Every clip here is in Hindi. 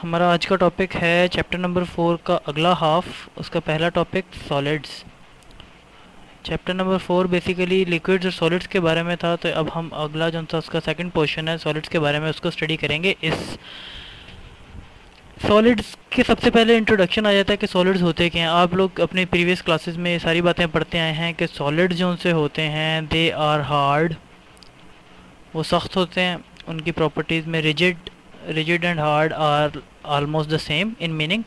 हमारा आज का टॉपिक है चैप्टर नंबर 4 का अगला हाफ। उसका पहला topic solids. Chapter number 4 basically liquids और सॉलिड्स के बारे में था, तो अब हम अगला जो सा उसका सेकंड पोर्शन है सॉलिड्स के बारे में उसको स्टडी करेंगे। इस सॉलिड्स के सबसे पहले इंट्रोडक्शन आ जाता है कि सॉलिड्स होते क्या हैं। आप लोग अपने प्रीवियस क्लासेस में ये सारी बातें पढ़ते आए हैं कि सॉलिड्स जो उनसे होते हैं दे आर हार्ड, वो सख्त होते हैं। उनकी प्रॉपर्टीज़ में rigid and hard are almost the same in meaning.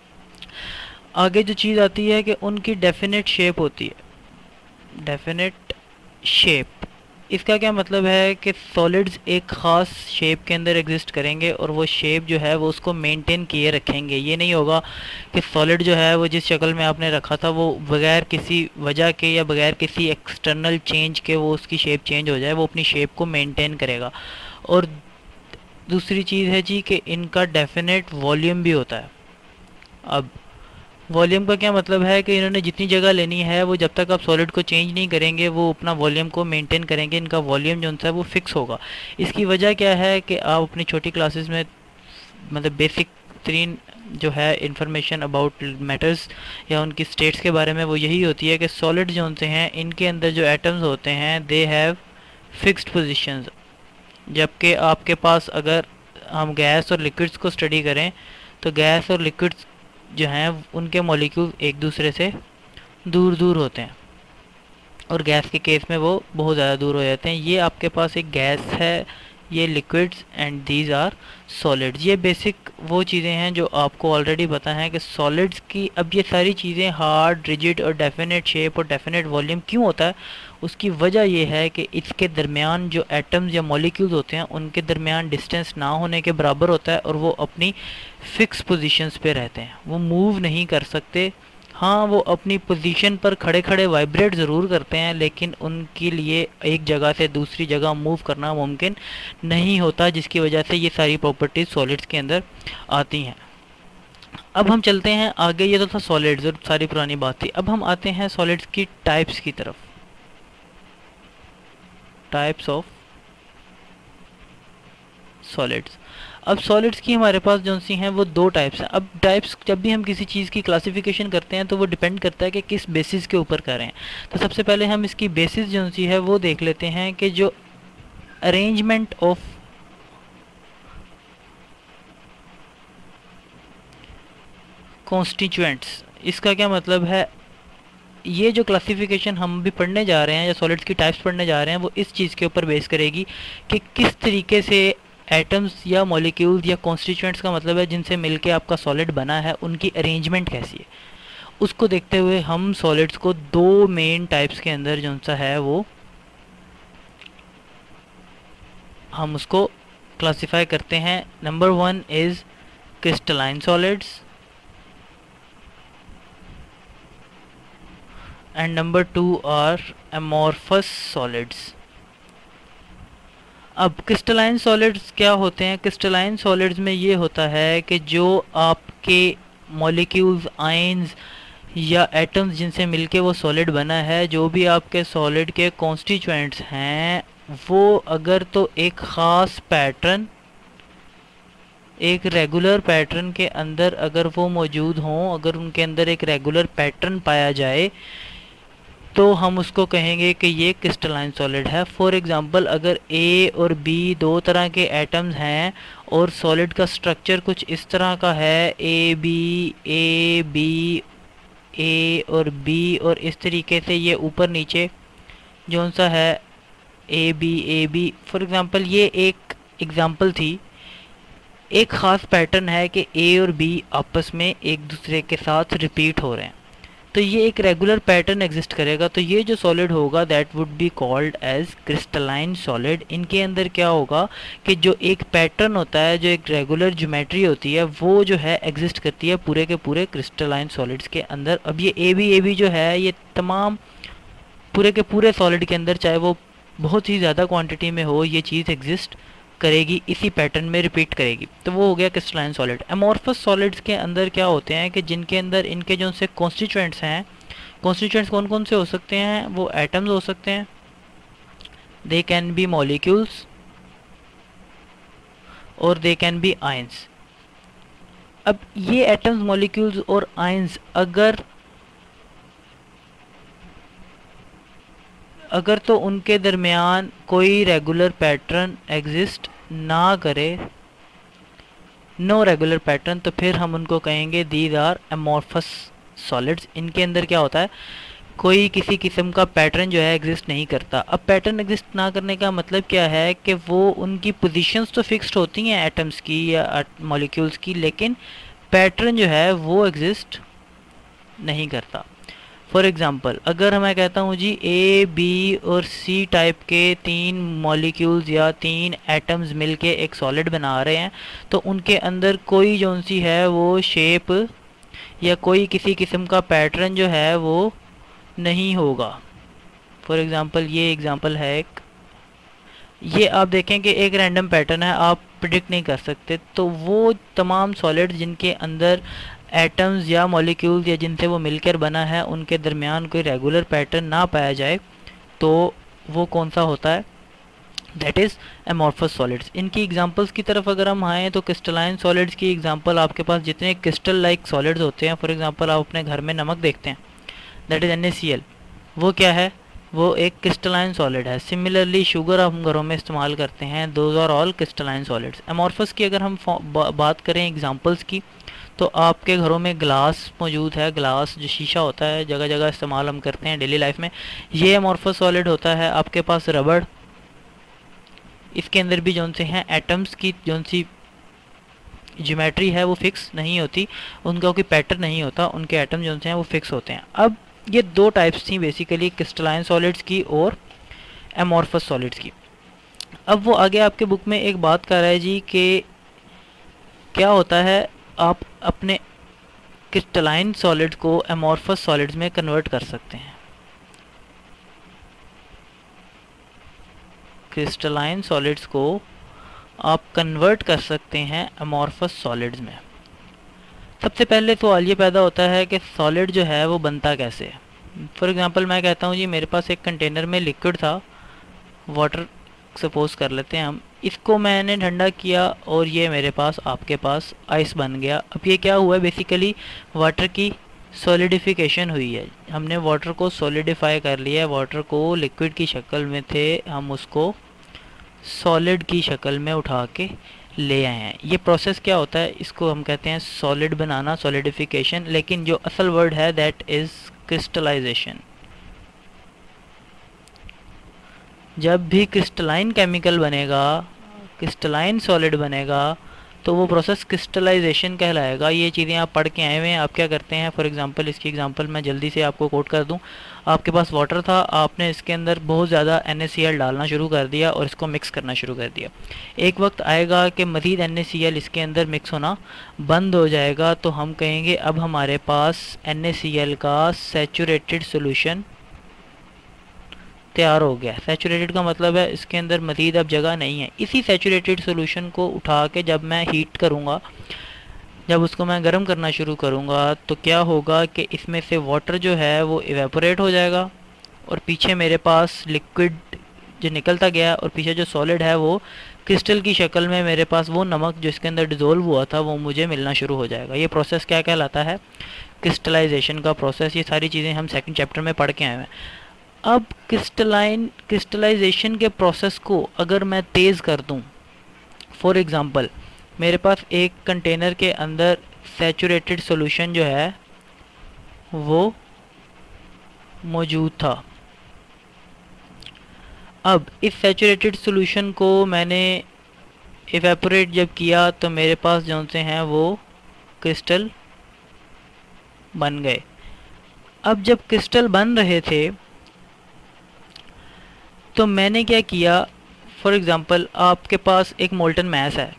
आगे जो चीज़ आती है कि उनकी डेफिनेट शेप होती है। डेफिनेट शेप, इसका क्या मतलब है कि सॉलिड्स एक ख़ास शेप के अंदर एग्जिस्ट करेंगे और वो शेप जो है वो उसको मेंटेन किए रखेंगे। ये नहीं होगा कि सॉलिड जो है वो जिस शक्ल में आपने रखा था वो बगैर किसी वजह के या बगैर किसी एक्सटर्नल चेंज के वो उसकी शेप चेंज हो जाए, वो अपनी शेप को मेंटेन करेगा। और दूसरी चीज़ है जी कि इनका डेफिनेट वॉल्यूम भी होता है। अब वॉल्यूम का क्या मतलब है कि इन्होंने जितनी जगह लेनी है वो जब तक आप सॉलिड को चेंज नहीं करेंगे वो अपना वॉल्यूम को मेंटेन करेंगे। इनका वॉल्यूम जो है वो फिक्स होगा। इसकी वजह क्या है कि आप अपनी छोटी क्लासेस में मतलब बेसिक तरीन जो है इंफॉर्मेशन अबाउट मैटर्स या उनकी स्टेट्स के बारे में वो यही होती है कि सॉलिड जो हैं इनके अंदर जो एटम्स होते हैं दे हैव फिक्स्ड पोजीशंस। जबकि आपके पास अगर हम गैस और लिक्विड्स को स्टडी करें तो गैस और लिक्विड्स जो हैं उनके मॉलिक्यूल एक दूसरे से दूर दूर होते हैं और गैस के केस में वो बहुत ज़्यादा दूर हो जाते हैं। ये आपके पास एक गैस है, ये liquids and these are solids. ये बेसिक वो चीज़ें हैं जो आपको ऑलरेडी पता है कि सॉलिड्स की। अब ये सारी चीज़ें हार्ड, रिजिड और डेफिनेट शेप और डेफिनेट वॉल्यूम क्यों होता है, उसकी वजह ये है कि इसके दरमियान जो एटम्स या मॉलिक्यूल्स होते हैं उनके दरमियान डिस्टेंस ना होने के बराबर होता है और वो अपनी फिक्स पोजीशंस पे रहते हैं, वो मूव नहीं कर सकते। हाँ, वो अपनी पोजीशन पर खड़े खड़े वाइब्रेट ज़रूर करते हैं लेकिन उनके लिए एक जगह से दूसरी जगह मूव करना मुमकिन नहीं होता, जिसकी वजह से ये सारी प्रॉपर्टीज़ सॉलिड्स के अंदर आती हैं। अब हम चलते हैं आगे। ये तो था सॉलिड्स और सारी पुरानी बात थी। अब हम आते हैं सॉलिड्स की टाइप्स की तरफ। Types of solids. अब सॉलिड्स की हमारे पास जो सी हैं वो दो टाइप्स हैं। अब टाइप्स जब भी हम किसी चीज़ की क्लासिफिकेशन करते हैं तो वो डिपेंड करता है कि किस बेसिस के ऊपर कर रहे हैं। तो सबसे पहले हम इसकी बेसिस जो सी है वो देख लेते हैं कि जो अरेंजमेंट ऑफ कॉन्स्टिट्यूएंट्स, इसका क्या मतलब है। ये जो क्लासिफिकेशन हम भी पढ़ने जा रहे हैं या सॉलिड्स की टाइप्स पढ़ने जा रहे हैं वो इस चीज़ के ऊपर बेस करेगी कि किस तरीके से एटम्स या मॉलिक्यूल्स या कॉन्स्टिट्यूएंट्स का मतलब है जिनसे मिलके आपका सॉलिड बना है, उनकी अरेंजमेंट कैसी है। उसको देखते हुए हम सॉलिड्स को दो मेन टाइप्स के अंदर जो सा है वो हम उसको क्लासिफाई करते हैं। Number 1 is crystalline solids and number 2 are amorphous solids। अब क्रिस्टलाइन सॉलिड्स क्या होते हैं। क्रिस्टलाइन सॉलिड्स में ये होता है कि जो आपके मॉलिक्यूल्स, आयंस या एटम्स जिनसे मिलके वो सॉलिड बना है, जो भी आपके सॉलिड के कॉन्स्टिट्यूएंट्स हैं वो अगर तो एक ख़ास पैटर्न, एक रेगुलर पैटर्न के अंदर अगर वो मौजूद हों, अगर उनके अंदर एक रेगुलर पैटर्न पाया जाए तो हम उसको कहेंगे कि ये क्रिस्टलाइन सॉलिड है। फॉर एग्जांपल अगर ए और बी दो तरह के एटम्स हैं और सॉलिड का स्ट्रक्चर कुछ इस तरह का है, ए बी ए और बी, और इस तरीके से ये ऊपर नीचे जो सा है ए बी फॉर एग्जांपल, ये एक एग्जांपल थी। एक ख़ास पैटर्न है कि ए और बी आपस में एक दूसरे के साथ रिपीट हो रहे हैं, तो ये एक रेगुलर पैटर्न एग्जिस्ट करेगा। तो ये जो सॉलिड होगा that would be called as crystalline solid. इनके अंदर क्या होगा कि जो एक पैटर्न होता है, जो एक रेगुलर ज्योमेट्री होती है, वो जो है एग्जिस्ट करती है पूरे के पूरे क्रिस्टलाइन सॉलिड्स के अंदर। अब ये ए बी जो है ये तमाम पूरे के पूरे सॉलिड के अंदर, चाहे वो बहुत ही ज़्यादा क्वान्टिटी में हो, ये चीज़ एग्जिस्ट करेगी, इसी पैटर्न में रिपीट करेगी। तो वो हो गया क्रिस्टलाइन सॉलिड। एमॉर्फस सॉलिड्स के अंदर क्या होते हैं कि जिनके अंदर इनके जो से कॉन्स्टिट्यूएंट्स हैं, कॉन्स्टिट्यूएंट्स कौन कौन से हो सकते हैं, वो एटम्स हो सकते हैं, दे कैन बी मॉलिक्यूल्स और दे कैन बी आयंस। अब ये एटम्स, मॉलिक्यूल्स और आयंस अगर तो उनके दरमियान कोई रेगुलर पैटर्न एग्जिस्ट ना करे, नो रेगुलर पैटर्न, तो फिर हम उनको कहेंगे दीज आर एमॉर्फस सॉलिड्स। इनके अंदर क्या होता है, कोई किसी किस्म का पैटर्न जो है एग्जिस्ट नहीं करता। अब पैटर्न एग्जिस्ट ना करने का मतलब क्या है कि वो उनकी पोजीशंस तो फिक्स्ड होती हैं एटम्स की या मॉलिक्यूल्स की, लेकिन पैटर्न जो है वो एग्जिस्ट नहीं करता। फॉर एग्ज़ाम्पल, अगर मैं कहता हूँ जी ए, बी और सी टाइप के 3 मॉलिक्यूल्स या 3 एटम्स मिलके एक सॉलिड बना रहे हैं, तो उनके अंदर कोई जौन सी है वो शेप या कोई किसी किस्म का पैटर्न जो है वो नहीं होगा। फॉर एग्ज़ाम्पल ये एग्ज़ाम्पल है एक, ये आप देखें कि एक रैंडम पैटर्न है, आप प्रिडिक्ट नहीं कर सकते। तो वो तमाम सॉलिड जिनके अंदर एटम्स या मॉलिक्यूल्स या जिनसे वो मिलकर बना है उनके दरमियान कोई रेगुलर पैटर्न ना पाया जाए, तो वो कौन सा होता है, दैट इज़ एमॉर्फस सॉलिड्स। इनकी एग्जांपल्स की तरफ अगर हम आएँ तो क्रिस्टलाइन सॉलिड्स की एग्जांपल, आपके पास जितने क्रिस्टल लाइक सॉलिड्स होते हैं, फॉर एग्जांपल आप अपने घर में नमक देखते हैं, दैट इज़ NaCl, वो क्या है, वो एक क्रिस्टलाइन सॉलिड है। सिमिलरली शुगर हम घरों में इस्तेमाल करते हैं, those are all crystalline solids. Amorphous की अगर हम बात करें एग्जांपल्स की, तो आपके घरों में ग्लास मौजूद है, ग्लास जो शीशा होता है जगह जगह इस्तेमाल हम करते हैं डेली लाइफ में, ये एमॉर्फस सॉलिड होता है। आपके पास रबड़, इसके अंदर भी जौन से हैं एटम्स की जौन सी ज्योमेट्री है वो फिक्स नहीं होती, उनका कोई पैटर्न नहीं होता, उनके एटम जौन से हैं वो फिक्स होते हैं। अब ये 2 टाइप्स थी बेसिकली, क्रिस्टलाइन सॉलिड्स की और एमॉर्फस सॉलिड्स की। अब वो आगे आपके बुक में एक बात कर रहा है जी कि क्या होता है, आप अपने क्रिस्टलाइन सॉलिड्स को एमॉर्फस सॉलिड्स में कन्वर्ट कर सकते हैं। क्रिस्टलाइन सॉलिड्स को आप कन्वर्ट कर सकते हैं एमॉर्फस सॉलिड्स में। सबसे पहले सवाल ये पैदा होता है कि सॉलिड जो है वो बनता कैसे है। फॉर एग्जांपल मैं कहता हूँ जी मेरे पास एक कंटेनर में लिक्विड था, वाटर सपोज कर लेते हैं हम, इसको मैंने ठंडा किया और ये मेरे पास आपके पास आइस बन गया। अब ये क्या हुआ है, बेसिकली वाटर की सॉलिडिफिकेशन हुई है, हमने वाटर को सॉलिडिफाई कर लिया है। वाटर को लिक्विड की शक्ल में थे, हम उसको सॉलिड की शक्ल में उठा के ले आए हैं। ये प्रोसेस क्या होता है, इसको हम कहते हैं सॉलिड बनाना, सॉलिडिफिकेशन, लेकिन जो असल वर्ड है दैट इज़ क्रिस्टलाइजेशन। जब भी क्रिस्टलाइन केमिकल बनेगा, क्रिस्टलाइन सॉलिड बनेगा, तो वो प्रोसेस क्रिस्टलाइजेशन कहलाएगा। ये चीज़ें आप पढ़ के आए हुए हैं। आप क्या करते हैं, फॉर एग्जांपल इसकी एग्जांपल मैं जल्दी से आपको कोट कर दूं। आपके पास वाटर था, आपने इसके अंदर बहुत ज़्यादा NaCl डालना शुरू कर दिया और इसको मिक्स करना शुरू कर दिया। एक वक्त आएगा कि मज़ीद NaCl इसके अंदर मिक्स होना बंद हो जाएगा, तो हम कहेंगे अब हमारे पास NaCl का सैचुरेटेड सोल्यूशन तैयार हो गया। सैचुरेटेड का मतलब है इसके अंदर मज़ीद अब जगह नहीं है। इसी सैचुरेटेड सॉल्यूशन को उठा के जब मैं हीट करूँगा, जब उसको मैं गर्म करना शुरू करूँगा, तो क्या होगा कि इसमें से वाटर जो है वो इवेपोरेट हो जाएगा और पीछे मेरे पास लिक्विड जो निकलता गया और पीछे जो सॉलिड है वो क्रिस्टल की शक्ल में मेरे पास वो नमक जो इसके अंदर डिज़ोल्व हुआ था वो मुझे मिलना शुरू हो जाएगा। ये प्रोसेस क्या कहलाता है, क्रिस्टलाइजेशन का प्रोसेस। ये सारी चीज़ें हम सेकंड चैप्टर में पढ़ के आए हैं। अब क्रिस्टलाइजेशन के प्रोसेस को अगर मैं तेज़ कर दूं, फॉर एग्ज़ाम्पल मेरे पास एक कंटेनर के अंदर सैचुरेटेड सॉल्यूशन जो है वो मौजूद था। अब इस सैचुरेटेड सॉल्यूशन को मैंने इवेपोरेट जब किया तो मेरे पास जौन से हैं वो क्रिस्टल बन गए। अब जब क्रिस्टल बन रहे थे तो मैंने क्या किया, फॉर एग्ज़ाम्पल आपके पास एक मोल्टन मैस है,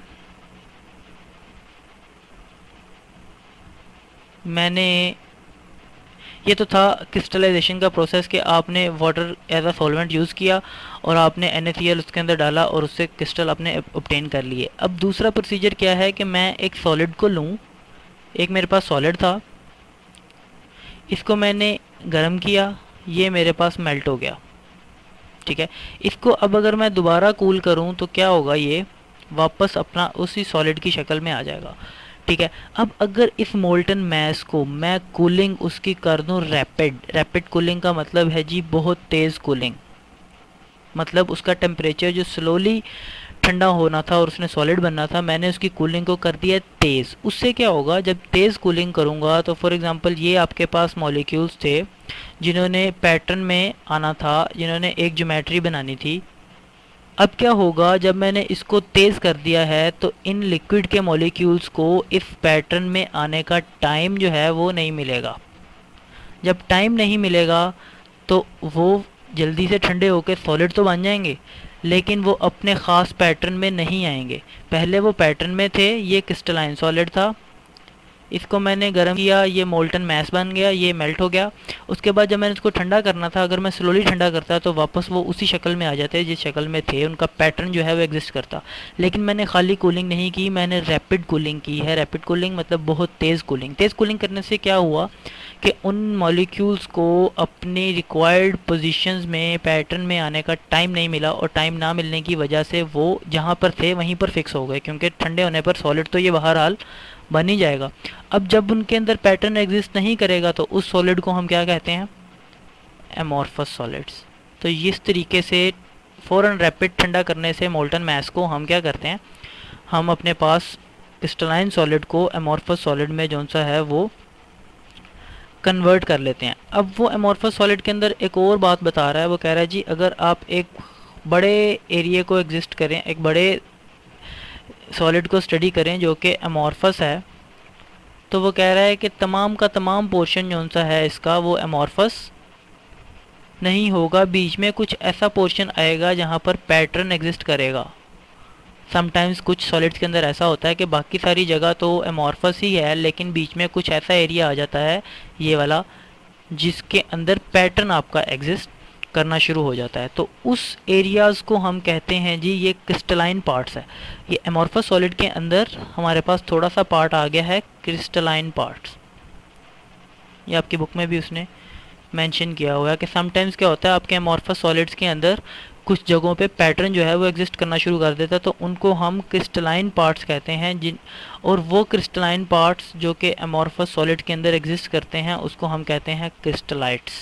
मैंने ये तो था क्रिस्टलाइजेशन का प्रोसेस कि आपने water as a solvent use किया और आपने NaCl उसके अंदर डाला और उससे क्रिस्टल आपने ऑब्टेन कर लिए। अब दूसरा प्रोसीजर क्या है कि मैं एक सॉलिड को लूँ, एक मेरे पास सॉलिड था, इसको मैंने गर्म किया, ये मेरे पास मेल्ट हो गया, ठीक है। इसको अब अगर मैं दोबारा कूल करूं तो क्या होगा, ये वापस अपना उसी सॉलिड की शक्ल में आ जाएगा। ठीक है। अब अगर इस मोल्टन मैस को मैं कूलिंग उसकी कर दूं रैपिड, रैपिड कूलिंग का मतलब है जी बहुत तेज़ कूलिंग, मतलब उसका टेम्परेचर जो स्लोली ठंडा होना था और उसने सॉलिड बनना था, मैंने उसकी कूलिंग को कर दिया तेज़। उससे क्या होगा, जब तेज़ कूलिंग करूँगा तो फॉर एग्जांपल ये आपके पास मॉलिक्यूल्स थे जिन्होंने पैटर्न में आना था, जिन्होंने एक ज्योमेट्री बनानी थी। अब क्या होगा, जब मैंने इसको तेज़ कर दिया है तो इन लिक्विड के मॉलिक्यूल्स को इस पैटर्न में आने का टाइम जो है वो नहीं मिलेगा। जब टाइम नहीं मिलेगा तो वो जल्दी से ठंडे होकर सॉलिड तो बन जाएंगे, लेकिन वो अपने ख़ास पैटर्न में नहीं आएंगे। पहले वो पैटर्न में थे, ये क्रिस्टलाइन सॉलिड था, इसको मैंने गर्म किया, ये मोल्टन मैस बन गया, ये मेल्ट हो गया। उसके बाद जब मैंने इसको ठंडा करना था, अगर मैं स्लोली ठंडा करता तो वापस वो उसी शक्ल में आ जाते जिस शक्ल में थे, उनका पैटर्न जो है वो एग्जिस्ट करता। लेकिन मैंने खाली कूलिंग नहीं की, मैंने रैपिड कूलिंग की है। रैपिड कूलिंग मतलब बहुत तेज़ कूलिंग। तेज़ कूलिंग करने से क्या हुआ कि उन मॉलिक्यूल्स को अपनी रिक्वायर्ड पोजीशंस में पैटर्न में आने का टाइम नहीं मिला, और टाइम ना मिलने की वजह से वो जहाँ पर थे वहीं पर फिक्स हो गए, क्योंकि ठंडे होने पर सॉलिड तो ये बहरहाल बन ही जाएगा। अब जब उनके अंदर पैटर्न एग्जिस्ट नहीं करेगा तो उस सॉलिड को हम क्या कहते हैं, एमॉर्फस सॉलिड्स। तो इस तरीके से फ़ौरन रैपिड ठंडा करने से मोल्टन मैस को हम क्या करते हैं, हम अपने पास क्रिस्टलाइन सॉलिड को एमॉर्फस सॉलिड में जो सा है वो कन्वर्ट कर लेते हैं। अब वो एमॉर्फस सॉलिड के अंदर एक और बात बता रहा है, वो कह रहा है जी अगर आप एक बड़े एरिया को एग्जिस्ट करें, एक बड़े सॉलिड को स्टडी करें जो कि एमॉर्फस है, तो वो कह रहा है कि तमाम का तमाम पोर्शन जो सा है इसका वो एमॉर्फस नहीं होगा, बीच में कुछ ऐसा पोर्शन आएगा जहाँ पर पैटर्न एग्जिस्ट करेगा। समटाइम्स कुछ सॉलिड्स के अंदर ऐसा होता है कि बाकी सारी जगह तो एमॉर्फस ही है, लेकिन बीच में कुछ ऐसा एरिया आ जाता है ये वाला जिसके अंदर पैटर्न आपका एग्जिस्ट करना शुरू हो जाता है। तो उस एरियाज़ को हम कहते हैं जी ये क्रिस्टलाइन पार्ट्स है। ये एमॉर्फस सॉलिड के अंदर हमारे पास थोड़ा सा पार्ट आ गया है क्रिस्टलाइन पार्ट्स। ये आपकी बुक में भी उसने मेंशन किया हुआ है कि समटाइम्स क्या होता है आपके एमॉर्फस सॉलिड्स के अंदर कुछ जगहों पे पैटर्न जो है वो एग्जिस्ट करना शुरू कर देता है, तो उनको हम क्रिस्टलाइन पार्ट्स कहते हैं। जिन और वो क्रिस्टलाइन पार्ट्स जो कि एमॉर्फस सॉलिड के अंदर एग्जिस्ट करते हैं उसको हम कहते हैं क्रिस्टलाइट्स।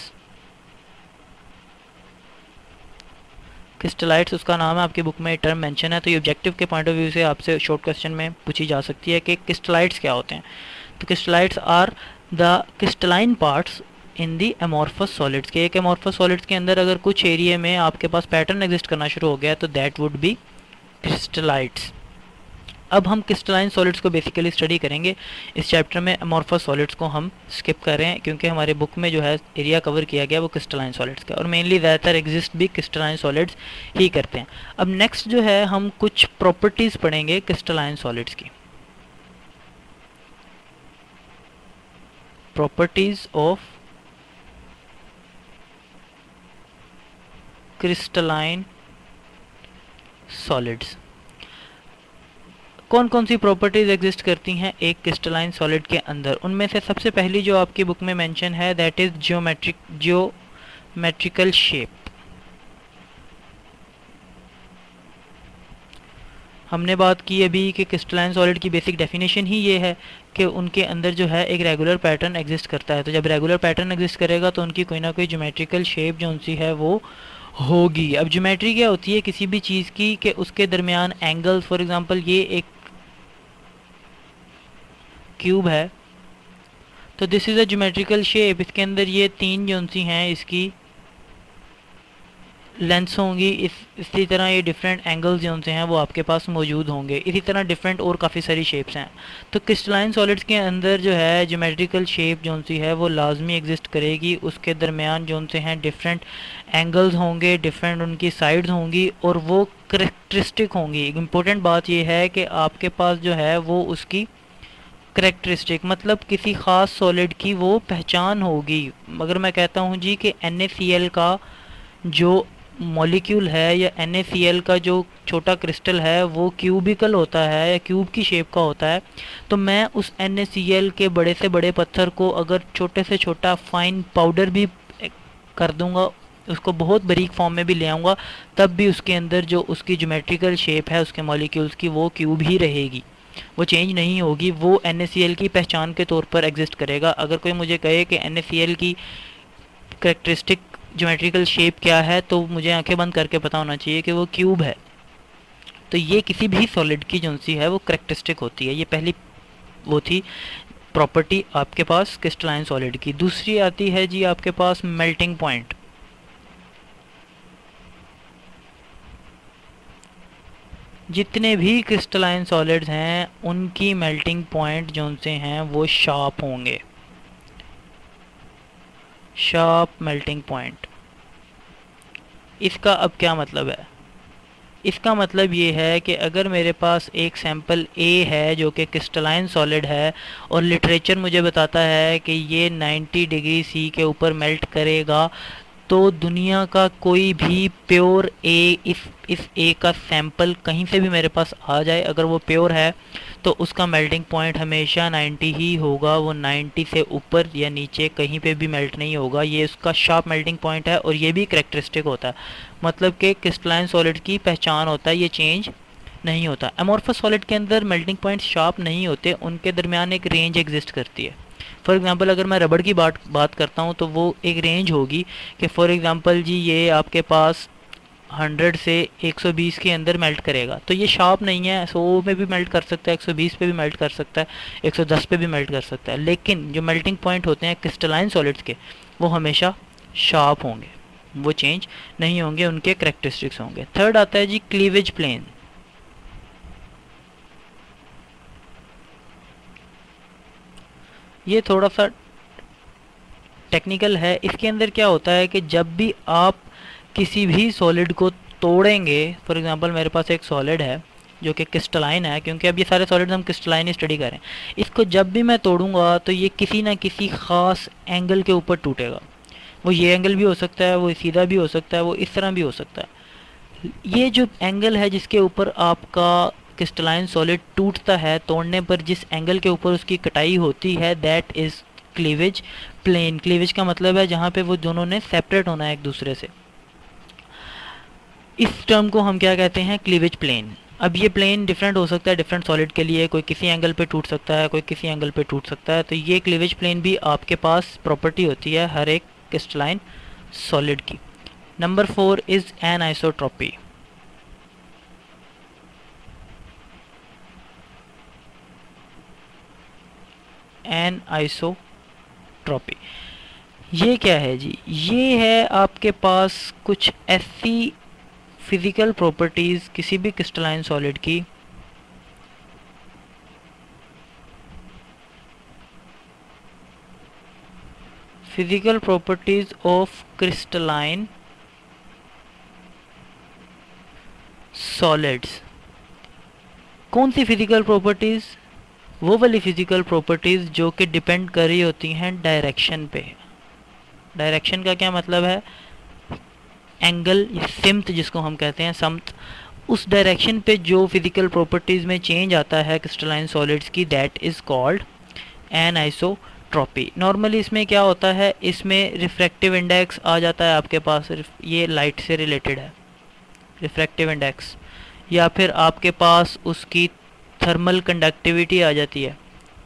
क्रिस्टलाइट्स उसका नाम है, आपकी बुक में टर्म मेंशन है। तो ये ऑब्जेक्टिव के पॉइंट ऑफ व्यू से आपसे शॉर्ट क्वेश्चन में पूछी जा सकती है कि क्रिस्टलाइट्स क्या होते हैं। तो crystallites are the crystalline parts in the amorphous solids के। एक एमॉर्फस सॉलिड्स के अंदर अगर कुछ एरिया में आपके पास पैटर्न एग्जिस्ट करना शुरू हो गया तो दैट वुड बी क्रिस्टलाइट्स। अब हम क्रिस्टलाइन सॉलिड्स को बेसिकली स्टडी करेंगे इस चैप्टर में। एमॉर्फस सॉलिड्स को हम स्किप कर रहे हैं क्योंकि हमारे बुक में जो है एरिया कवर किया गया वो क्रिस्टलाइन सॉलिड्स का, और मेनली ज़्यादातर एग्जिस्ट भी क्रिस्टलाइन सॉलिड्स ही करते हैं। अब नेक्स्ट जो है हम कुछ प्रॉपर्टीज़ पढ़ेंगे क्रिस्टलाइन सॉलिड्स की। Properties of crystalline solids. कौन कौन सी प्रॉपर्टीज़ एग्जिस्ट करती हैं एक क्रिस्टलाइन सॉलिड के अंदर, उनमें से सबसे पहली जो आपकी बुक में मेंशन है दैट इज़ ज्योमेट्रिकल शेप। हमने बात की अभी कि क्रिस्टलाइन सॉलिड की बेसिक डेफिनेशन ही ये है कि उनके अंदर जो है एक रेगुलर पैटर्न एग्जिस्ट करता है। तो जब रेगुलर पैटर्न एग्जिस्ट करेगा तो उनकी कोई ना कोई ज्योमेट्रिकल शेप जो उनसी है वो होगी। अब ज्योमेट्री क्या होती है किसी भी चीज़ की कि उसके दरमियान एंगल, फॉर एग्जांपल ये एक क्यूब है तो this is a geometrical shape. इसके अंदर ये तीन जो सी हैं इसकी लेंथ्स होंगी, इसी तरह ये डिफरेंट एंगल्स जो से हैं वो आपके पास मौजूद होंगे। इसी तरह डिफरेंट और काफ़ी सारी शेप्स हैं। तो क्रिस्टलाइन सॉलिड्स के अंदर जो है ज्योमेट्रिकल शेप जो सी है वो लाजमी एग्जिस्ट करेगी। उसके दरमियान जो से हैं डिफरेंट एंगल्स होंगे, डिफरेंट उनकी साइड्स होंगी और वो करेक्टरिस्टिक होंगी। इम्पोर्टेंट बात ये है कि आपके पास जो है वो उसकी करेक्टरिस्टिक मतलब किसी ख़ास सॉलिड की वो पहचान होगी। अगर मैं कहता हूँ जी कि NaCl का जो मॉलिक्यूल है या NaCl का जो छोटा क्रिस्टल है वो क्यूबिकल होता है या क्यूब की शेप का होता है, तो मैं उस NaCl के बड़े से बड़े पत्थर को अगर छोटे से छोटा फाइन पाउडर भी कर दूंगा, उसको बहुत बारीक फॉर्म में भी ले आऊँगा, तब भी उसके अंदर जो उसकी ज्योमेट्रिकल शेप है उसके मॉलिक्यूल्स की वो क्यूब ही रहेगी। वो चेंज नहीं होगी, वो NaCl की पहचान के तौर पर एग्जिस्ट करेगा। अगर कोई मुझे कहे कि NaCl की करेक्टरिस्टिक ज्योमेट्रिकल शेप क्या है, तो मुझे आंखें बंद करके पता होना चाहिए कि वो क्यूब है। तो ये किसी भी सॉलिड की जो सी है वो करेक्टरिस्टिक होती है। ये पहली वो थी प्रॉपर्टी आपके पास क्रिस्टलाइन सॉलिड की। दूसरी आती है जी आपके पास मेल्टिंग पॉइंट। जितने भी क्रिस्टलाइन सॉलिड्स हैं उनकी मेल्टिंग पॉइंट जो से हैं वो शार्प होंगे, शार्प मेल्टिंग पॉइंट। इसका अब क्या मतलब है? इसका मतलब ये है कि अगर मेरे पास एक सैंपल ए है जो कि क्रिस्टलाइन सॉलिड है और लिटरेचर मुझे बताता है कि ये 90 डिग्री सी के ऊपर मेल्ट करेगा, तो दुनिया का कोई भी प्योर ए, इस ए का सैंपल कहीं से भी मेरे पास आ जाए, अगर वो प्योर है तो उसका मेल्टिंग पॉइंट हमेशा 90 ही होगा। वो 90 से ऊपर या नीचे कहीं पे भी मेल्ट नहीं होगा। ये उसका शार्प मेल्टिंग पॉइंट है और ये भी करेक्टरिस्टिक होता है, मतलब कि क्रिस्टलाइन सॉलिड की पहचान होता है, ये चेंज नहीं होता। अमॉर्फस सॉलिड के अंदर मेल्टिंग पॉइंट शार्प नहीं होते, उनके दरमियान एक रेंज एग्जिस्ट करती है। फॉर एग्जांपल अगर मैं रबड़ की बात करता हूँ तो वो एक रेंज होगी कि फॉर एग्जांपल जी ये आपके पास 100 से 120 के अंदर मेल्ट करेगा, तो ये शार्प नहीं है। 100 में भी मेल्ट कर सकता है, 120 पे भी मेल्ट कर सकता है, 110 पे भी मेल्ट कर सकता है। लेकिन जो मेल्टिंग पॉइंट होते हैं क्रिस्टलाइन सॉलिड्स के वो हमेशा शार्प होंगे, वो चेंज नहीं होंगे, उनके करेक्टरिस्टिक्स होंगे। थर्ड आता है जी क्लीवेज प्लेन। ये थोड़ा सा टेक्निकल है। इसके अंदर क्या होता है कि जब भी आप किसी भी सॉलिड को तोड़ेंगे, फॉर एग्जांपल मेरे पास एक सॉलिड है जो कि क्रिस्टलाइन है, क्योंकि अब ये सारे सॉलिड्स हम क्रिस्टलाइन ही स्टडी करें, इसको जब भी मैं तोड़ूंगा तो ये किसी ना किसी ख़ास एंगल के ऊपर टूटेगा। वो ये एंगल भी हो सकता है, वो सीधा भी हो सकता है, वो इस तरह भी हो सकता है। ये जो एंगल है जिसके ऊपर आपका क्रिस्टलाइन सॉलिड टूटता है, तोड़ने पर जिस एंगल के ऊपर उसकी कटाई होती है, that is cleavage plane. Cleavage का मतलब है जहाँ पे वो दोनों ने सेपरेट होना है एक दूसरे से। इस टर्म को हम क्या कहते हैं? Cleavage plane. अब ये प्लेन डिफरेंट हो सकता है डिफरेंट सॉलिड के लिए, कोई किसी एंगल पे टूट सकता है, कोई किसी एंगल पे टूट सकता है। तो ये क्लीवेज प्लेन भी आपके पास प्रॉपर्टी होती है हर एक क्रिस्टलाइन सॉलिड की। Number 4 is anisotropy. एनाइसोट्रॉपी ये क्या है जी? ये है आपके पास कुछ ऐसी फिजिकल प्रॉपर्टीज़ किसी भी क्रिस्टलाइन सॉलिड की physical properties of crystalline solids. कौन सी फिजिकल प्रॉपर्टीज़? वो वाली फिजिकल प्रॉपर्टीज़ जो कि डिपेंड कर रही होती हैं डायरेक्शन पे। डायरेक्शन का क्या मतलब है? एंगल या सिम्त जिसको हम कहते हैं, समत। उस डायरेक्शन पे जो फिजिकल प्रॉपर्टीज़ में चेंज आता है क्रिस्टलाइन सॉलिड्स की, that is called anisotropy. Normally इसमें क्या होता है, इसमें रिफ्रैक्टिव इंडेक्स आ जाता है आपके पास, ये लाइट से रिलेटेड है रिफ्रैक्टिव इंडेक्स, या फिर आपके पास उसकी थर्मल कंडक्टिविटी आ जाती है।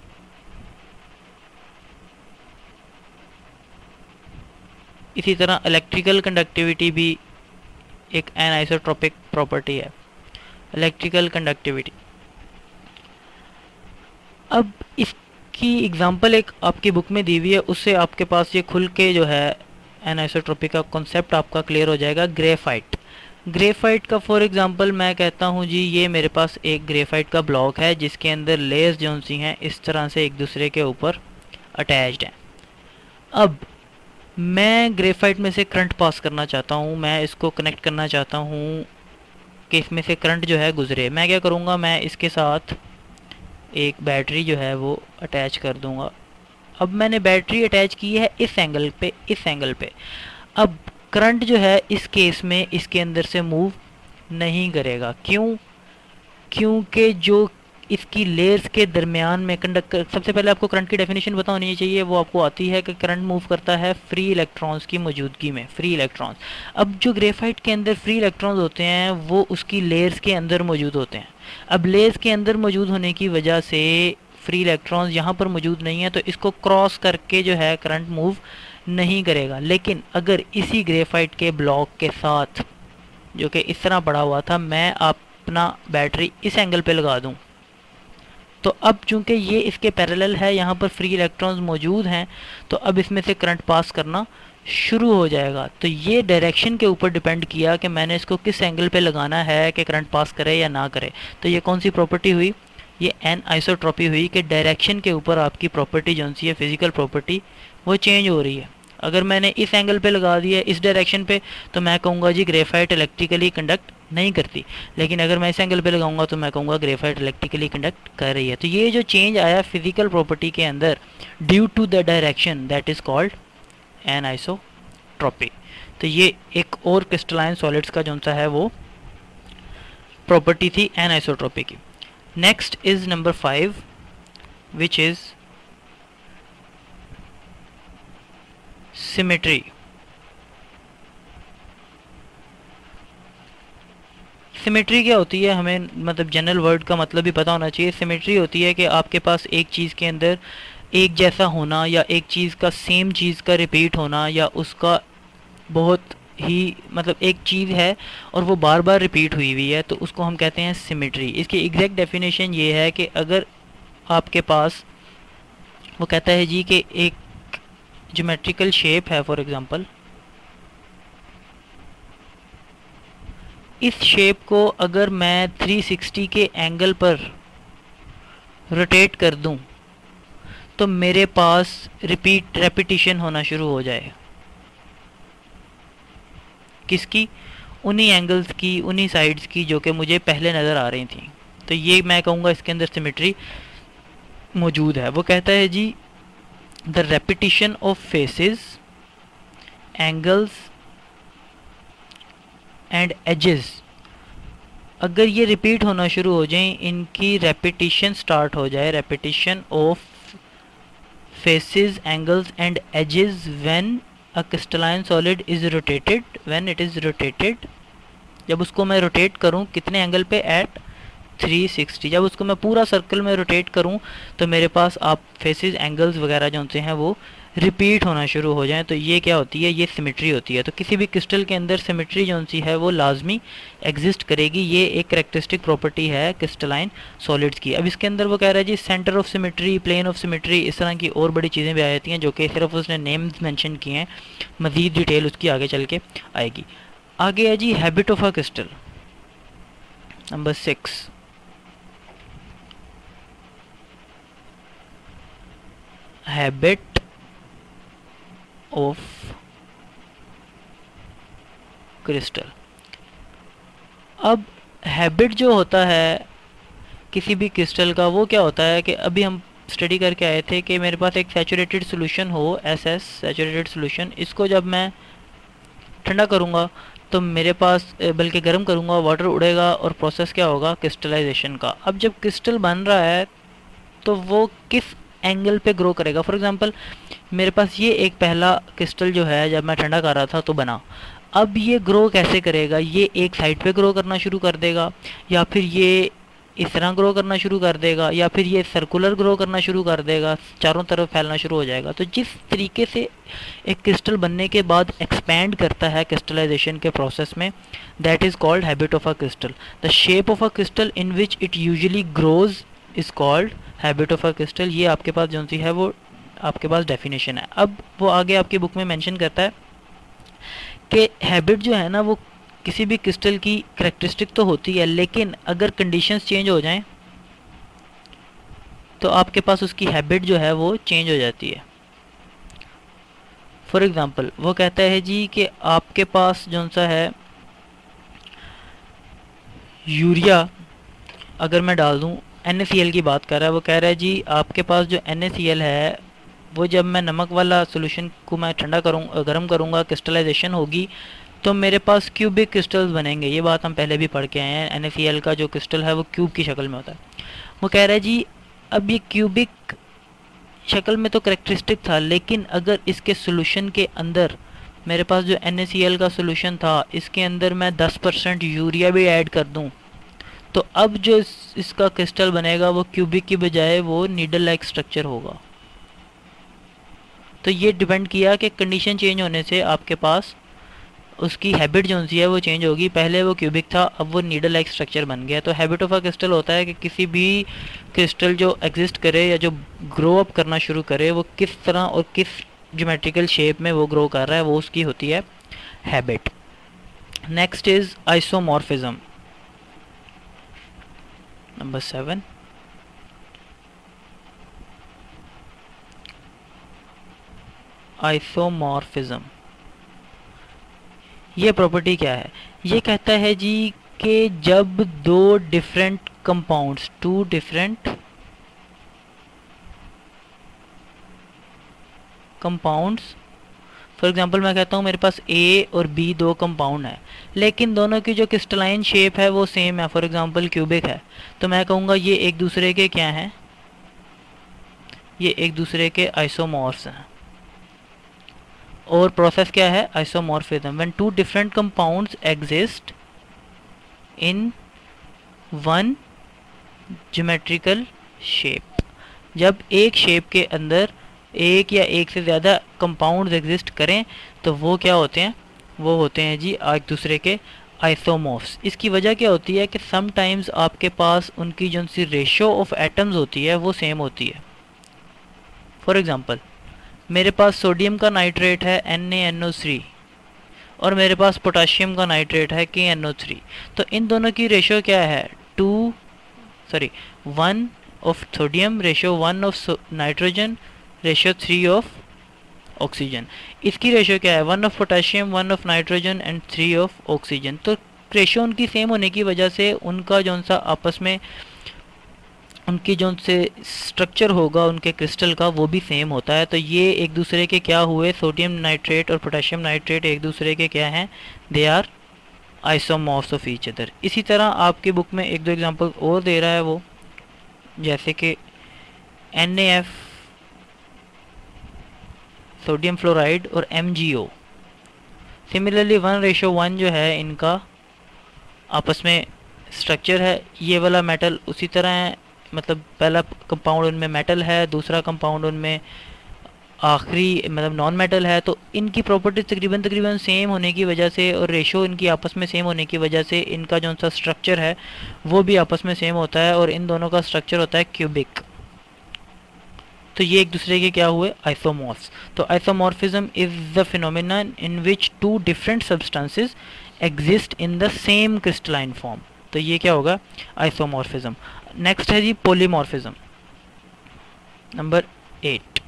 इसी तरह इलेक्ट्रिकल कंडक्टिविटी भी एक एनाइसोट्रॉपिक प्रॉपर्टी है, इलेक्ट्रिकल कंडक्टिविटी। अब इसकी एग्जांपल एक आपकी बुक में दी हुई है, उससे आपके पास ये खुल के जो है एनाइसोट्रॉपी का कॉन्सेप्ट आपका क्लियर हो जाएगा। ग्रेफाइट। ग्रेफाइट का फॉर एग्जांपल मैं कहता हूँ जी, ये मेरे पास एक ग्रेफाइट का ब्लॉक है जिसके अंदर लेयर्स जो सी हैं इस तरह से एक दूसरे के ऊपर अटैच्ड हैं। अब मैं ग्रेफाइट में से करंट पास करना चाहता हूँ, मैं इसको कनेक्ट करना चाहता हूँ कि इसमें से करंट जो है गुजरे। मैं क्या करूँगा, मैं इसके साथ एक बैटरी जो है वो अटैच कर दूँगा। अब मैंने बैटरी अटैच की है इस एंगल पे, इस एंगल पे। अब करंट जो है इस केस में इसके अंदर से मूव नहीं करेगा। क्यों? क्योंकि जो इसकी लेयर्स के दरमियान में कंडक्ट, सबसे पहले आपको करंट की डेफिनेशन पता होनी चाहिए, वो आपको आती है कि करंट मूव करता है फ्री इलेक्ट्रॉन्स की मौजूदगी में, फ्री इलेक्ट्रॉन्स। अब जो ग्रेफाइट के अंदर फ्री इलेक्ट्रॉन्स होते हैं वो उसकी लेयर्स के अंदर मौजूद होते हैं। अब लेयर्स के अंदर मौजूद होने की वजह से फ्री इलेक्ट्रॉन्स यहाँ पर मौजूद नहीं है, तो इसको क्रॉस करके जो है करंट मूव नहीं करेगा। लेकिन अगर इसी ग्रेफाइट के ब्लॉक के साथ, जो कि इस तरह पड़ा हुआ था, मैं अपना बैटरी इस एंगल पे लगा दूं, तो अब चूंकि ये इसके पैरेलल है, यहाँ पर फ्री इलेक्ट्रॉन्स मौजूद हैं, तो अब इसमें से करंट पास करना शुरू हो जाएगा। तो ये डायरेक्शन के ऊपर डिपेंड किया कि मैंने इसको किस एंगल पे लगाना है कि करंट पास करे या ना करे। तो ये कौन सी प्रॉपर्टी हुई? ये एनिसोट्रॉपी हुई कि डायरेक्शन के ऊपर आपकी प्रॉपर्टी जो सी है, फिजिकल प्रॉपर्टी, वो चेंज हो रही है। अगर मैंने इस एंगल पे लगा दिया, इस डायरेक्शन पे, तो मैं कहूँगा जी ग्रेफाइट इलेक्ट्रिकली कंडक्ट नहीं करती। लेकिन अगर मैं इस एंगल पे लगाऊंगा तो मैं कहूँगा ग्रेफाइट इलेक्ट्रिकली कंडक्ट कर रही है। तो ये जो चेंज आया फिजिकल प्रॉपर्टी के अंदर due to the direction, that is called anisotropy. तो ये एक और क्रिस्टलाइन सॉलिड्स का जो सा है वो प्रॉपर्टी थी एनिसोट्रॉपी की। Next is number 5 which is symmetry. Symmetry क्या होती है, हमें मतलब जनरल वर्ड का मतलब भी पता होना चाहिए। सिमेट्री होती है कि आपके पास एक चीज़ के अंदर एक जैसा होना, या एक चीज़ का सेम चीज़ का रिपीट होना, या उसका बहुत ही मतलब एक चीज़ है और वो बार बार रिपीट हुई हुई है, तो उसको हम कहते हैं सिमेट्री। इसकी एग्जैक्ट डेफिनेशन ये है कि अगर आपके पास, वो कहता है जी कि एक ज्योमेट्रिकल शेप है, फॉर एग्जांपल इस शेप को अगर मैं 360 के एंगल पर रोटेट कर दूं, तो मेरे पास रेपिटिशन होना शुरू हो जाए। किसकी? उन्हीं एंगल्स की, उन्हीं साइड्स की जो कि मुझे पहले नज़र आ रही थी। तो ये मैं कहूँगा इसके अंदर सिमेट्री मौजूद है। वो कहता है जी the repetition of faces, angles and edges, अगर ये रिपीट होना शुरू हो जाए, इनकी रेपिटिशन स्टार्ट हो जाए, repetition of faces, angles and edges when a crystalline solid is rotated, when it is rotated, जब उसको मैं रोटेट करूं कितने एंगल पे? एट 360। जब उसको मैं पूरा सर्कल में रोटेट करूं तो मेरे पास आप फेसेस, एंगल्स वगैरह जो होते हैं वो रिपीट होना शुरू हो जाएं, तो ये क्या होती है? ये सिमेट्री होती है। तो किसी भी क्रिस्टल के अंदर सिमेट्री जो सी है वो लाजमी एग्जिस्ट करेगी। ये एक करेक्टरिस्टिक प्रॉपर्टी है क्रिस्टलाइन सॉलिड्स की। अब इसके अंदर वो कह रहा है जी centre of symmetry, plane of symmetry, इस तरह की और बड़ी चीज़ें भी आ जाती हैं जो कि सिर्फ उसने नेम्स मेंशन किए हैं, मज़ीद डिटेल उसकी आगे चल के आएगी। आगे है जी habit of a crystal, number 6। Habit of crystal. अब हैबिट जो होता है किसी भी क्रिस्टल का, वो क्या होता है कि अभी हम स्टडी करके आए थे कि मेरे पास एक सैचुरेटेड सॉल्यूशन हो, SS सैचुरेटेड सॉल्यूशन, इसको जब मैं ठंडा करूँगा तो मेरे पास, बल्कि गर्म करूँगा, वाटर उड़ेगा और प्रोसेस क्या होगा? क्रिस्टलाइजेशन का। अब जब क्रिस्टल बन रहा है तो वो किस एंगल पे ग्रो करेगा? फॉर एग्जांपल मेरे पास ये एक पहला क्रिस्टल जो है जब मैं ठंडा कर रहा था तो बना। अब ये ग्रो कैसे करेगा? ये एक साइड पे ग्रो करना शुरू कर देगा, या फिर ये इस तरह ग्रो करना शुरू कर देगा, या फिर ये सर्कुलर ग्रो करना शुरू कर देगा, चारों तरफ फैलना शुरू हो जाएगा। तो जिस तरीके से एक क्रिस्टल बनने के बाद एक्सपैंड करता है क्रिस्टलाइजेशन के प्रोसेस में, that is called habit of a crystal. The shape of a crystal in which it usually grows is called habit of a crystal. ये आपके पास जो सी है वो आपके पास डेफिनेशन है। अब वो आगे आपकी बुक में मेंशन करता है कि हैबिट जो है ना वो किसी भी क्रिस्टल की करेक्टरिस्टिक तो होती है, लेकिन अगर कंडीशंस चेंज हो जाएं तो आपके पास उसकी हैबिट जो है वो चेंज हो जाती है। फॉर एग्जांपल वो कहता है जी कि आपके पास जो सा है यूरिया अगर मैं डाल दूं, NaCl की बात कर रहा है, वो कह रहा है जी आपके पास जो NaCl है वो जब मैं नमक वाला सॉल्यूशन को मैं ठंडा गर्म करूँगा, क्रिस्टलाइजेशन होगी, तो मेरे पास क्यूबिक क्रिस्टल्स बनेंगे। ये बात हम पहले भी पढ़ के आए हैं, NaCl का जो क्रिस्टल है वो क्यूब की शक्ल में होता है। वो कह रहा है जी अब ये क्यूबिक शक्ल में तो करेक्टरिस्टिक था, लेकिन अगर इसके सोल्यूशन के अंदर मेरे पास जो NaCl का सोल्यूशन था इसके अंदर मैं 10% यूरिया भी ऐड कर दूं, तो अब जो इसका क्रिस्टल बनेगा वो क्यूबिक की बजाय वो नीडल लाइक स्ट्रक्चर होगा। तो ये डिपेंड किया कि कंडीशन चेंज होने से आपके पास उसकी हैबिट जो सी है वो चेंज होगी। पहले वो क्यूबिक था, अब वो नीडल लाइक स्ट्रक्चर बन गया। तो हैबिट ऑफ अ क्रिस्टल होता है कि किसी भी क्रिस्टल जो एग्जिस्ट करे या जो ग्रो अप करना शुरू करे वो किस तरह और किस ज्योमेट्रिकल शेप में वो ग्रो कर रहा है, वो उसकी होती है habit. Next is isomorphism, number 7। Isomorphism, ये प्रॉपर्टी क्या है? ये कहता है जी कि जब दो different compounds, two different compounds, for example मैं कहता हूँ मेरे पास A और B दो कंपाउंड है, लेकिन दोनों की जो क्रिस्टलाइन शेप है वो सेम है, फॉर एग्जांपल क्यूबिक है, तो मैं कहूँगा ये एक दूसरे के क्या हैं? ये एक दूसरे के आइसोमॉर्फ्स हैं। और प्रोसेस क्या है? Isomorphism, when two different compounds exist in one geometrical shape. जब एक शेप के अंदर एक या एक से ज़्यादा कंपाउंड्स एग्जिस्ट करें तो वो क्या होते हैं? वो होते हैं जी एक दूसरे के आइसोमॉर्फ्स। इसकी वजह क्या होती है कि समटाइम्स आपके पास उनकी जो सी रेशो ऑफ एटम्स होती है वो सेम होती है। फॉर एग्जांपल मेरे पास सोडियम का नाइट्रेट है NaNO3 और मेरे पास पोटाशियम का नाइट्रेट है KNO3, तो इन दोनों की रेशो क्या है? 1 of sodium ratio 1 of nitrogen ratio 3 of oxygen. इसकी रेशो क्या है? 1 of potassium 1 of nitrogen and 3 of oxygen. तो रेशो उनकी सेम होने की वजह से उनका जो सा आपस में उनकी जो से स्ट्रक्चर होगा उनके क्रिस्टल का वो भी सेम होता है। तो ये एक दूसरे के क्या हुए? सोडियम नाइट्रेट और पोटेशियम नाइट्रेट एक दूसरे के क्या हैं? They are isomorphs of each other. इसी तरह आपकी बुक में एक दो एग्जांपल और दे रहा है वो, जैसे कि NaF सोडियम फ्लोराइड और MgO। सिमिलरली 1:1 जो है इनका आपस में स्ट्रक्चर है। ये वाला मेटल उसी तरह है, मतलब पहला कंपाउंड उनमें मेटल है, दूसरा कंपाउंड उनमें आखिरी मतलब नॉन मेटल है। तो इनकी प्रॉपर्टीज तकरीबन सेम होने की वजह से और रेशो इनकी आपस में सेम होने की वजह से इनका जो सा स्ट्रक्चर है वो भी आपस में सेम होता है और इन दोनों का स्ट्रक्चर होता है क्यूबिक। तो ये एक दूसरे के क्या हुए? आइसोमॉर्फ्स। तो isomorphism is the phenomenon in which two different substances exist in the same crystalline form. तो ये क्या होगा? आइसोमॉर्फिज्म। नेक्स्ट है जी पॉलीमॉर्फिज्म, नंबर 8।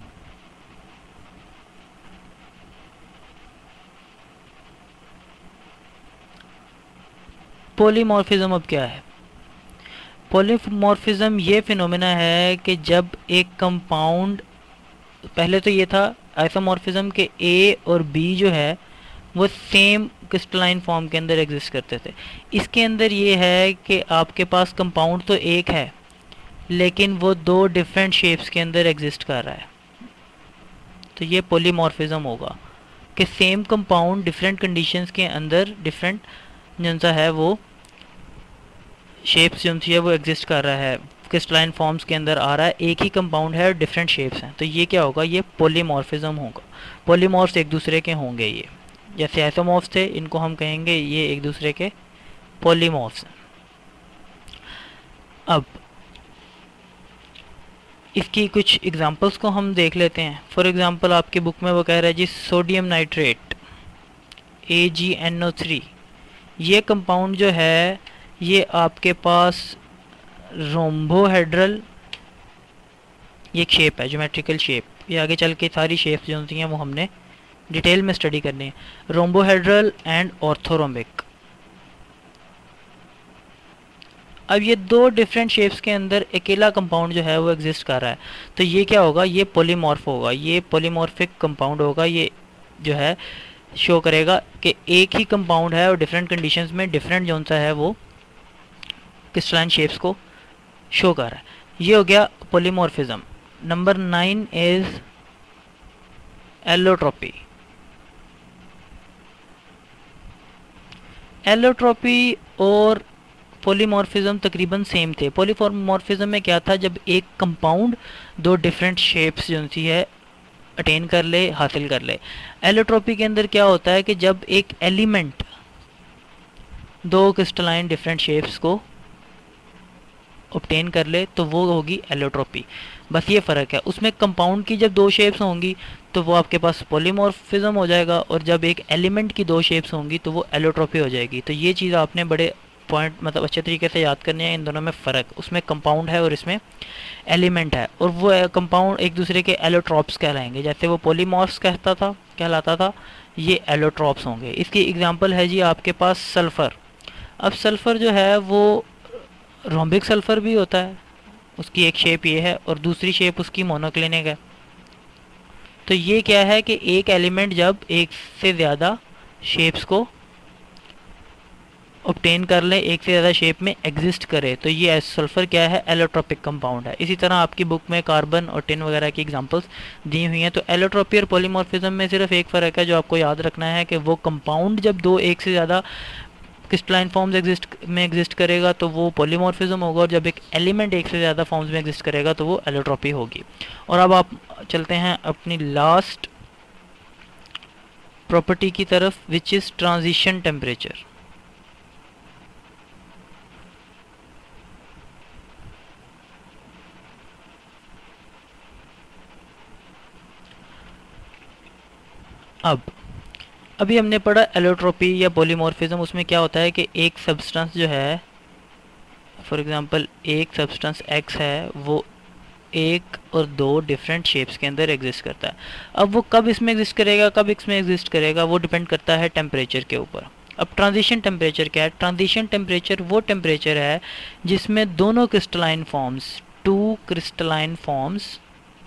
पॉलीमॉर्फिज्म अब क्या है? पॉलीमॉर्फिज्म ये फिनोमेना है कि जब एक कंपाउंड, पहले तो ये था आइसोमॉर्फिज्म के A और B जो है वो सेम क्रिस्टलाइन फॉर्म के अंदर एग्जिस्ट करते थे। इसके अंदर ये है कि आपके पास कंपाउंड तो एक है लेकिन वो दो डिफरेंट शेप्स के अंदर एग्जिस्ट कर रहा है। तो ये पॉलीमॉर्फिज्म होगा कि सेम कंपाउंड डिफरेंट कंडीशंस के अंदर डिफरेंट जो सा है वो शेप्स जो सी है वो एग्जिस्ट कर रहा है, क्रिस्टलाइन फॉर्म्स के अंदर आ रहा है। एक ही कंपाउंड है और डिफरेंट शेप्स हैं, तो ये क्या होगा? ये पॉलीमॉर्फिज्म होगा। पॉलीमॉर्फ्स एक दूसरे के होंगे, ये जैसे आइसोमॉर्फ्स थे इनको हम कहेंगे ये एक दूसरे के पॉलीमॉर्फ्स हैं। अब इसकी कुछ एग्जांपल्स को हम देख लेते हैं। फॉर एग्जांपल आपकी बुक में वो कह रहा है जी सोडियम नाइट्रेट AgNO3, ये कंपाउंड जो है ये आपके पास रोम्बोहेड्रल ये एक शेप है, ज्योमेट्रिकल शेप। ये आगे चल के सारी शेप्स जो होती हैं वो हमने डिटेल में स्टडी करनी है। Rhombohedral and orthorhombic. अब ये दो डिफरेंट शेप्स के अंदर अकेला कंपाउंड जो है वो एग्जिस्ट कर रहा है, तो ये क्या होगा? ये पॉलीमॉर्फ होगा, ये पॉलीमॉर्फिक कंपाउंड होगा। ये जो है शो करेगा कि एक ही कंपाउंड है और डिफरेंट कंडीशंस में डिफरेंट जो सा है वो क्रिस्टलाइन शेप्स को शो कर रहा है। ये हो गया polymorphism. Number 9 is allotropy. Allotropy और पॉलीमॉर्फिज्म तकरीबन सेम थे. पॉलीमॉर्फिज्म में क्या था, जब एक कंपाउंड दो डिफरेंट शेप्स जो सी है अटेन कर ले, हासिल कर ले. एलोट्रोपी के अंदर क्या होता है कि जब एक एलिमेंट दो क्रिस्टलाइन डिफरेंट शेप्स को ऑब्टेन कर ले तो वो होगी एलोट्रोपी. बस ये फ़र्क है. उसमें कंपाउंड की जब दो शेप्स होंगी तो वो आपके पास पॉलीमॉर्फिज्म हो जाएगा, और जब एक एलिमेंट की दो शेप्स होंगी तो वो एलोट्रोपी हो जाएगी. तो ये चीज़ आपने बड़े पॉइंट मतलब अच्छे तरीके से याद करनी है. इन दोनों में फ़र्क, उसमें कंपाउंड है और इसमें एलिमेंट है, और वो कंपाउंड एक दूसरे के एलोट्रॉप्स कहलाएंगे. जैसे वो पॉलीमॉर्फ्स कहलाता था, ये एलोट्रॉप्स होंगे. इसकी एग्जांपल है जी आपके पास सल्फ़र. अब सल्फ़र जो है वो रोम्बिक सल्फ़र भी होता है, उसकी एक शेप ये है और दूसरी शेप उसकी मोनोक्लिनिक है. तो ये क्या है कि एक एलिमेंट जब एक से ज़्यादा शेप्स को ऑब्टेन कर ले, एक से ज़्यादा शेप में एग्जिस्ट करे, तो ये सल्फ़र क्या है, एलोट्रोपिक कंपाउंड है. इसी तरह आपकी बुक में कार्बन और टिन वगैरह की एग्जांपल्स दी हुई हैं. तो एलोट्रोपी और पॉलीमॉर्फिज्म में सिर्फ एक फ़र्क है जो आपको याद रखना है कि वो कंपाउंड जब दो एक से ज़्यादा क्रिस्टलाइन फॉर्म्स एग्जिस्ट करेगा तो वो पॉलीमॉर्फिज्म होगा, और जब एक एलिमेंट एक से ज़्यादा फॉर्म्स में एग्जिस्ट करेगा तो वो एलोट्रोपी होगी. और अब आप चलते हैं अपनी लास्ट प्रॉपर्टी की तरफ, विच इज़ ट्रांजिशन टेम्परेचर. अभी हमने पढ़ा एलोट्रोपी या पॉलीमॉर्फिज्म. उसमें क्या होता है कि एक सब्सटेंस जो है, फॉर एग्जांपल एक सब्सटेंस एक्स है, वो एक और दो डिफरेंट शेप्स के अंदर एग्जिस्ट करता है. अब वो कब इसमें एग्जिस्ट करेगा, कब इसमें एग्जिस्ट करेगा, वो डिपेंड करता है टेम्परेचर के ऊपर. अब ट्रांजिशन टेम्परेचर क्या है? ट्रांजिशन टेम्परेचर वो टेम्परेचर है जिसमें दोनों crystalline forms, two crystalline forms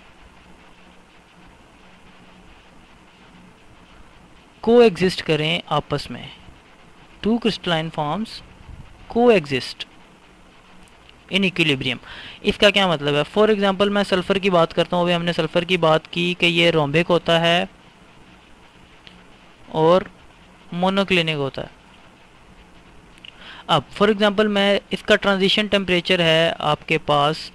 को एग्जिस्ट करें आपस में. टू क्रिस्टलाइन फॉर्म्स को एग्जिस्ट इन इक्विलिब्रियम. इसका क्या मतलब है? फॉर एग्जांपल मैं सल्फ़र की बात करता हूँ. अभी हमने सल्फ़र की बात की कि ये रोम्बिक होता है और मोनोक्लिनिक होता है. अब फॉर एग्जांपल मैं इसका ट्रांजिशन टेम्परेचर है आपके पास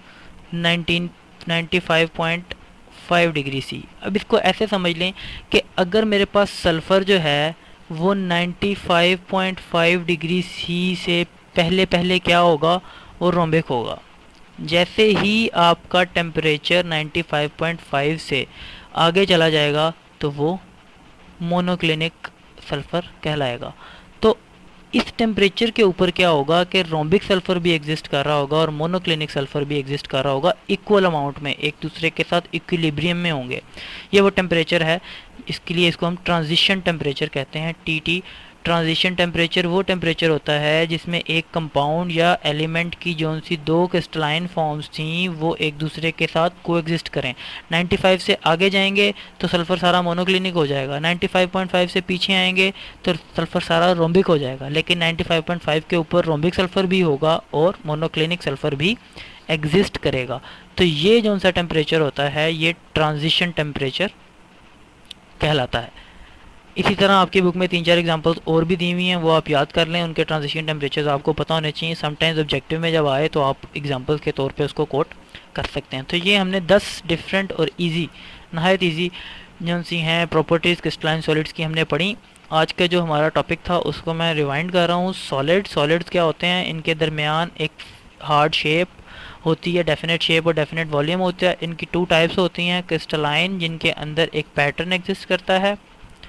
95.5 डिग्री सी. अब इसको ऐसे समझ लें कि अगर मेरे पास सल्फ़र जो है वो 95.5 डिग्री सी से पहले क्या होगा, वो रोम्बिक होगा. जैसे ही आपका टेम्परेचर 95.5 से आगे चला जाएगा तो वो मोनोक्लिनिक सल्फ़र कहलाएगा. तो इस टेम्परेचर के ऊपर क्या होगा कि रोम्बिक सल्फ़र भी एग्जिस्ट कर रहा होगा और मोनोक्लिनिक सल्फ़र भी एग्जिस्ट कर रहा होगा, इक्वल अमाउंट में, एक दूसरे के साथ इक्विलिब्रियम में होंगे. ये वो टेम्परेचर है. इसके लिए इसको हम ट्रांजिशन टेम्परेचर कहते हैं, टीटी. ट्रांजिशन टेम्परेचर वो टेम्परेचर होता है जिसमें एक कंपाउंड या एलिमेंट की जो सी दो क्रिस्टलाइन फॉर्म्स थी वो एक दूसरे के साथ कोएग्जिस्ट करें. 95 से आगे जाएंगे तो सल्फ़र सारा मोनोक्लिनिक हो जाएगा, 95.5 से पीछे आएंगे तो सल्फ़र सारा रोम्बिक हो जाएगा. लेकिन 95.5 के ऊपर रोम्बिक सल्फ़र भी होगा और मोनोक्लिनिक सल्फ़र भी एग्जिस्ट करेगा. तो ये जो सा टेम्परेचर होता है ये ट्रांजिशन टेम्परेचर कहलाता है. इसी तरह आपकी बुक में 3-4 एग्जांपल्स और भी दी हुई हैं, वो आप याद कर लें. उनके ट्रांजिशन टेम्परेचर्स आपको पता होने चाहिए. समटाइम्स ऑब्जेक्टिव में जब आए तो आप एग्जांपल्स के तौर पे उसको कोट कर सकते हैं. तो ये हमने 10 डिफरेंट और इजी, नहायत इजी जो सी हैं प्रॉपर्टीज़ क्रिस्टलाइन सॉलिड्स की हमने पढ़ी. आज का जो हमारा टॉपिक था उसको मैं रिवाइंड कर रहा हूँ. सॉलिड्स क्या होते हैं? इनके दरमियान एक हार्ड शेप होती है, डेफिनेट शेप और डेफिनेट वॉल्यूम होता है. इनकी 2 टाइप्स होती हैं, क्रिस्टलाइन जिनके अंदर एक पैटर्न एग्जिस्ट करता है,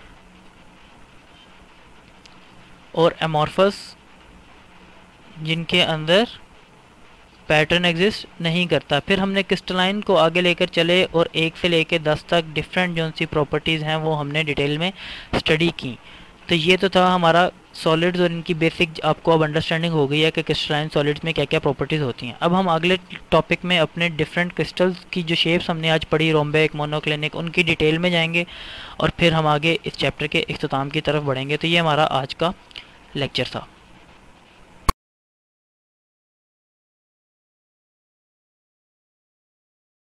और amorphous जिनके अंदर पैटर्न एग्जिस्ट नहीं करता. फिर हमने क्रिस्टलाइन को आगे लेकर चले और 1 से लेकर 10 तक डिफरेंट जो सी प्रॉपर्टीज़ हैं वो हमने डिटेल में स्टडी की. तो ये तो था हमारा सॉलिड्स और इनकी बेसिक, आपको अब अंडरस्टैंडिंग हो गई है कि क्रिस्टलाइन सॉलिड्स में क्या क्या प्रॉपर्टीज़ होती हैं. अब हम अगले टॉपिक में अपने डिफरेंट क्रिस्टल्स की जो शेप्स हमने आज पढ़ी, रोम्बिक, मोनोक्लिनिक, उनकी डिटेल में जाएंगे और फिर हम आगे इस चैप्टर के इख्तिताम की तरफ बढ़ेंगे. तो ये हमारा आज का लेक्चर था.